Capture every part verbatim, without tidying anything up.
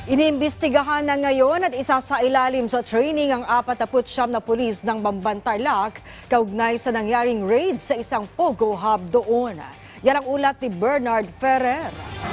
Iniimbestigahan na ngayon at isasailalim sa training ang apataput siyam na pulis ng Bamban-Tarlac kaugnay sa nangyaring raid sa isang Pogo hub doon. Yan ang ulat ni Bernard Ferrer.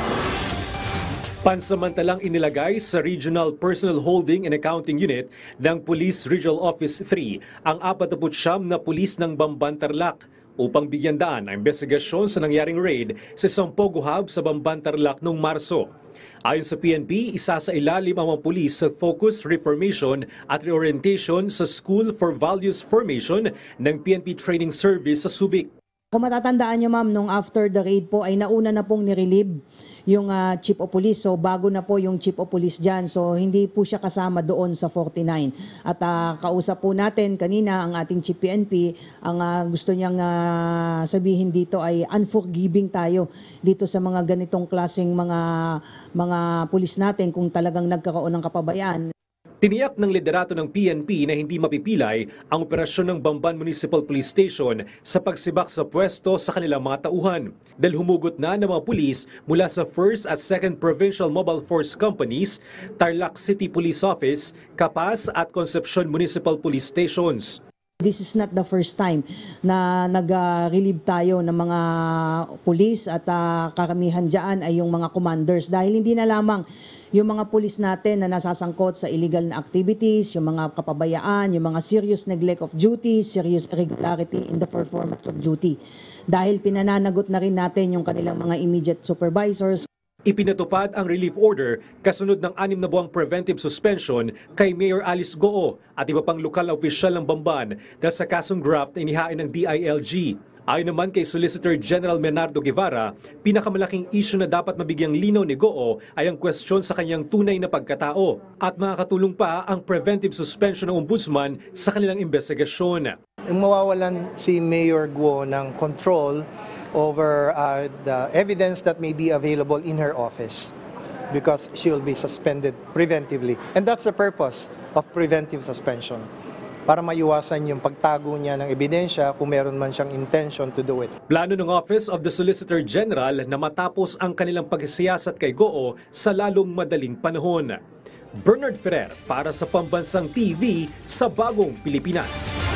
Pansamantalang inilagay sa Regional Personal Holding and Accounting Unit ng Police Regional Office three ang apataput siyam na pulis ng Bamban-Tarlac upang bigyan daan ang investigasyon sa nangyaring raid sa isang Pogo hub sa Bamban-Tarlac noong Marso. Ayon sa P N P, isa sa ilalim ang mga pulis sa Focus Reformation at Reorientation sa School for Values Formation ng P N P Training Service sa Subic. Kung matatandaan niyo ma'am, nung after the raid po ay nauna na pong nirelieve yung uh, Chief of Police. So bago na po yung Chief of Police dyan. So hindi po siya kasama doon sa forty-nine. At uh, kausap po natin kanina ang ating Chief P N P. Ang uh, gusto niyang uh, sabihin dito ay unforgiving tayo dito sa mga ganitong klaseng mga, mga pulis natin kung talagang nagkaroon ng kapabayaan. Tiniyak ng liderato ng P N P na hindi mapipilay ang operasyon ng Bamban Municipal Police Station sa pagsibak sa pwesto sa kanilang mga tauhan dahil humugot na ng mga pulis mula sa first at second Provincial Mobile Force Companies, Tarlac City Police Office, Capas at Concepcion Municipal Police Stations. This is not the first time na nag-relieve tayo ng mga pulis at uh, karamihan dyan ay yung mga commanders dahil hindi na lamang yung mga pulis natin na nasasangkot sa illegal na activities, yung mga kapabayaan, yung mga serious neglect of duty, serious irregularity in the performance of duty. Dahil pinananagot na rin natin yung kanilang mga immediate supervisors. Ipinatupad ang relief order kasunod ng anim na buwang preventive suspension kay Mayor Alice Goo at iba pang lokal na opisyal ng Bamban dahil sa kasong graft na inihain ng D I L G. Ayon naman kay Solicitor General Menardo Guevara, pinakamalaking issue na dapat mabigyang linaw ni Goo ay ang kwestiyon sa kanyang tunay na pagkatao at makakatulong pa ang preventive suspension ng ombudsman sa kanilang investigasyon. Mawawalan si Mayor Guo ng control over uh, the evidence that may be available in her office because she will be suspended preventively. And that's the purpose of preventive suspension, para maiwasan yung pagtago niya ng ebidensya kung meron man siyang intention to do it. Plano ng Office of the Solicitor General na matapos ang kanilang pagsiyasat kay Goo sa lalong madaling panahon. Bernard Ferrer para sa Pambansang T V sa Bagong Pilipinas.